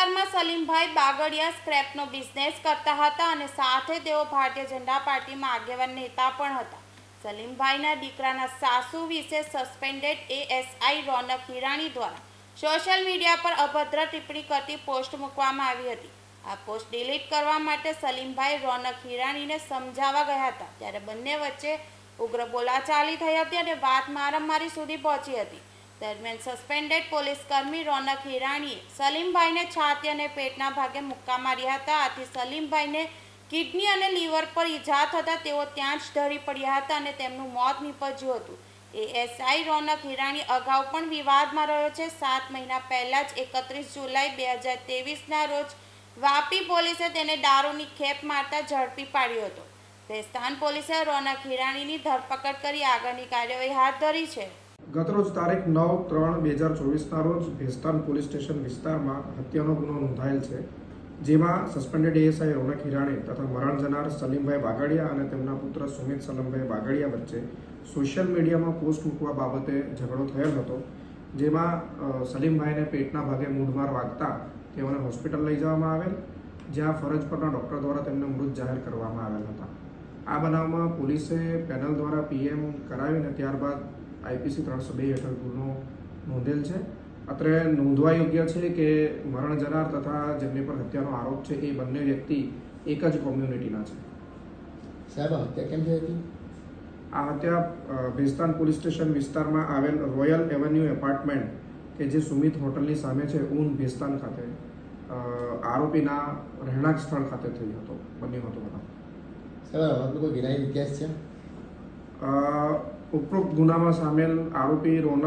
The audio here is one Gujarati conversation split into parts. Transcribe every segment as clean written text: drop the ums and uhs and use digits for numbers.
વિસ્તારમાં સલીમભાઈ બાગડિયા સ્ક્રેપનો બિઝનેસ કરતા હતા અને સાથે તેઓ ભારતીય જનતા પાર્ટીમાં આગેવાન નેતા પણ હતા. સલીમભાઈના દીકરાના સાસુ વિશે સસ્પેન્ડેડ એએસઆઈ રોનક હિરાણી દ્વારા સોશિયલ મીડિયા પર અભદ્ર ટિપ્પણી કરતી પોસ્ટ મૂકવામાં આવી હતી. આ પોસ્ટ ડિલીટ કરવા માટે સલીમભાઈ રોનક હિરાણીને સમજાવવા ગયા હતા, ત્યારે બંને વચ્ચે ઉગ્ર બોલાચાલી થઈ હતી અને વાત મારામારી સુધી પહોંચી હતી. દરમિયાન સસ્પેન્ડેડ પોલીસકર્મી રોનક હિરાણીએ સલીમભાઈને છાતી અને પેટના ભાગે મુક્કા માર્યા હતા. આથી સલીમભાઈને કિડની અને લીવર પર ઈજા થતાં તેઓ ત્યાં જ ઢળી પડ્યા હતા અને તેમનું મોત નીપજ્યું હતું. એએસઆઈ રોનક હિરાણી અગાઉ પણ વિવાદમાં રહ્યો છે. 7 મહિના પહેલા જ 31 જુલાઈ 2023ના રોજ વાપી પોલીસે તેને દારૂની ખેપ મારતા ઝડપી પાડ્યો હતો. ભેસ્તાન પોલીસે રોનક હિરાણીની ધરપકડ કરી આગળની કાર્યવાહી હાથ ધરી છે. ગતરોજ તારીખ 9/3/2024ના રોજ ભેસ્તાન પોલીસ સ્ટેશન વિસ્તારમાં હત્યાનો ગુનો નોંધાયેલ છે, જેમાં સસ્પેન્ડેડ એએસઆઈ રોનક હિરાણી તથા મરણ જનાર સલીમભાઈ બાગડિયા અને તેમના પુત્ર સુમિત સલમભાઈ બાગડિયા વચ્ચે સોશિયલ મીડિયામાં પોસ્ટ મૂકવા બાબતે ઝઘડો થયેલ હતો, જેમાં સલીમભાઈને પેટના ભાગે મૂઢમાર વાગતા તેઓને હોસ્પિટલ લઈ જવામાં આવેલ, જ્યાં ફરજ પરના ડૉક્ટર દ્વારા તેમને મૃત જાહેર કરવામાં આવેલ હતા. આ બનાવમાં પોલીસે પેનલ દ્વારા પીએમ કરાવીને ત્યારબાદ IPC 302 હેઠળ ગુનો નોંધેલ છે. અત્રે નોંધવા યોગ્ય છે કે મરણ જનાર તથા જેમની પર હત્યાનો આરોપ છે એ બંને વ્યક્તિ એક જ કોમ્યુનિટીના છે. સાહેબ, હત્યા કેમ થઈ હતી? આ હત્યા ભેસ્તાન પોલીસ સ્ટેશન વિસ્તારમાં આવેલ રોયલ એવન્યુ એપાર્ટમેન્ટ કે જે સુમિત હોટલની સામે છે, ઊન ભેસ્તાન ખાતે આરોપીના રહેણાંક સ્થળ ખાતે બન્યો હતો. સાહેબ, આપનો કોઈ વિનાયક ઇતિહાસ છે? ઉપરોક્ત ગુનામાં સામેલ આરોપી રોનક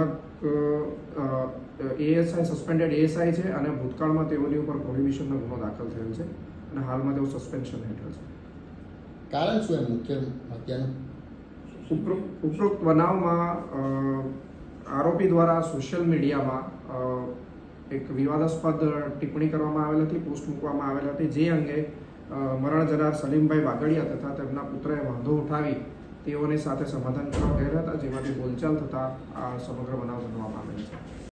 એએસઆઈ સસ્પેન્ડેડ એએસઆઈ છે અને ભૂતકાળમાં તેઓની ઉપર પ્રોહિબિશનનો ગુનો દાખલ થયેલ છે અને હાલમાં તેઓ સસ્પેન્શન હેઠળ છે. કારણ શું એ મુખ્ય હત્યાનું? ઉપરોક્ત બનાવમાં આરોપી દ્વારા સોશિયલ મીડિયામાં એક વિવાદાસ્પદ ટિપ્પણી કરવામાં આવેલ હતી, પોસ્ટ મૂકવામાં આવેલ હતી, જે અંગે મરણ જનાર સલીમભાઈ બાગડિયા તથા તેમના પુત્રએ વાંધો ઉઠાવી તેઓની સાથે સમાધાન કરવા ગયા હતા, જેમાંથી બોલચાલ થતાં આ સમગ્ર બનાવ બનવા પામેલ છે.